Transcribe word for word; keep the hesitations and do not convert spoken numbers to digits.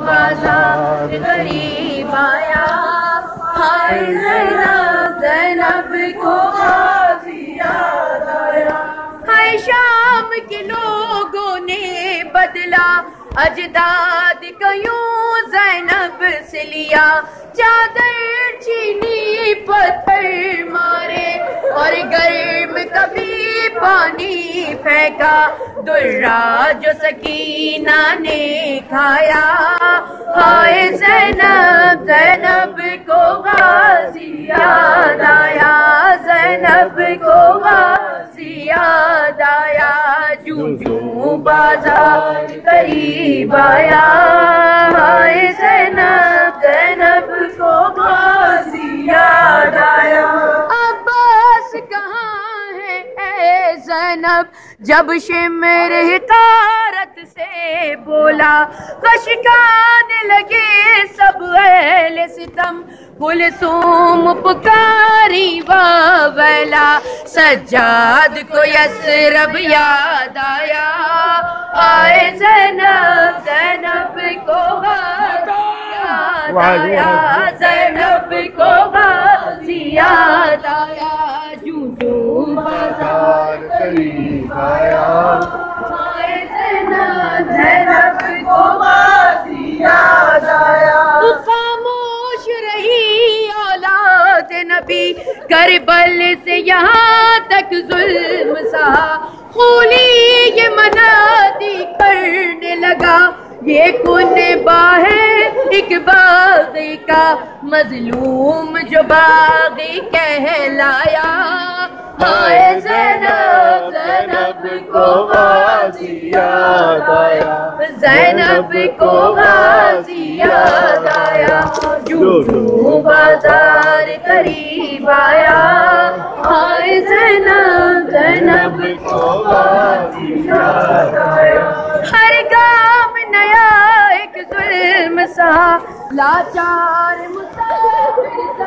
بازار قریب آیا، ہائے زینب زینب کو غازی یاد آیا۔ ہائے شام کے لوگوں نے بدلا اجداد کا یوں زینب سے لیا، چادر چھینی پتھر مارے اور گرم کبھی پانی پھینکا، درہ جو سکینہ نے کھایا، ہائے زینب زینب کو غازی یاد آیا، زینب کو غازی یاد آیا۔ جوں جوں بازار قریب آیا، ہائے زینب زینب کو غازی یاد آیا۔ عباس کہاں ہے اے زینب جب شمر حقارت سے بولا، خشکانے لگے سب اہل ستم، کلثوم پکاری واویلا، سجاد کو یثرب یاد آیا، آئے زینب زینب کو غازی یاد آیا، زینب کو غازی یاد آیا۔ جوں جوں بازار قریب آیا، آئے زینب زینب کو غازی یاد آیا۔ خاموش رہی اولاد نبی، کربل سے یہاں تک ظلم سہا، خولی یہ منادی کرنے لگا، یہ کنبہ ہے ایک باغی کا، مظلوم جو باغی کہلایا، ہائے زینب زینب کو غازی یاد آیا، زینب کو غازی یاد آیا۔ جوں جوں بازار قریب آیا، ہائے زینب زینب کو غازی یاد آیا۔ ہر گام نیا ایک ظلم سا، لاچار مسافر